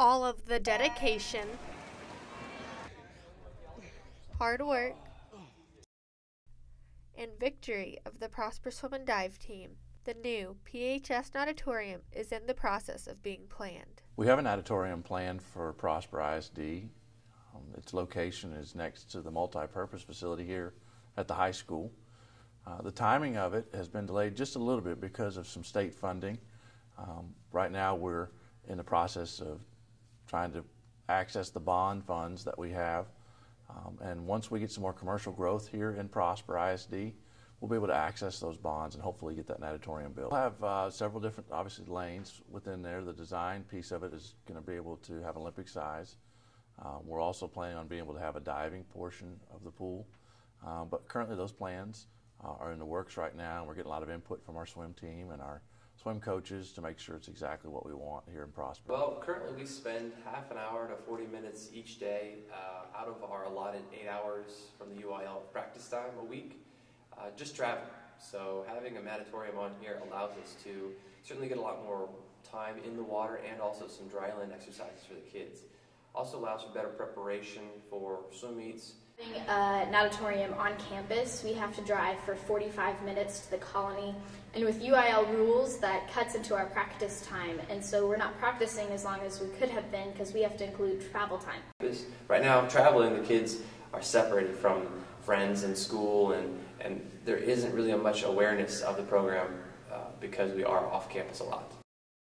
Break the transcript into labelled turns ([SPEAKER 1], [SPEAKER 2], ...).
[SPEAKER 1] all of the dedication, hard work, and victory of the Prosper Swim and Dive team, the new PHS natatorium is in the process of being planned.
[SPEAKER 2] We have a natatorium planned for Prosper ISD. Its location is next to the multi-purpose facility here at the high school. The timing of it has been delayed just a little bit because of some state funding. Right now we're in the process of trying to access the bond funds that we have. And once we get some more commercial growth here in Prosper ISD, we'll be able to access those bonds and hopefully get that natatorium built. We'll have several different, obviously, lanes within there. The design piece of it is going to be able to have Olympic size. We're also planning on being able to have a diving portion of the pool. But currently those plans are in the works right now, and we're getting a lot of input from our swim team and our swim coaches to make sure it's exactly what we want here in Prosper.
[SPEAKER 3] Well, currently we spend half an hour to 40 minutes each day out of our allotted 8 hours from the UIL practice time a week, just traveling. So having a natatorium on here allows us to certainly get a lot more time in the water and also some dry land exercises for the kids. Also allows for better preparation for swim meets.
[SPEAKER 4] Having a natatorium on campus, we have to drive for 45 minutes to the colony, and with UIL rules, that cuts into our practice time, and so we're not practicing as long as we could have been because we have to include travel time.
[SPEAKER 3] Right now, traveling, the kids are separated from friends in school, and there isn't really much awareness of the program because we are off campus a lot.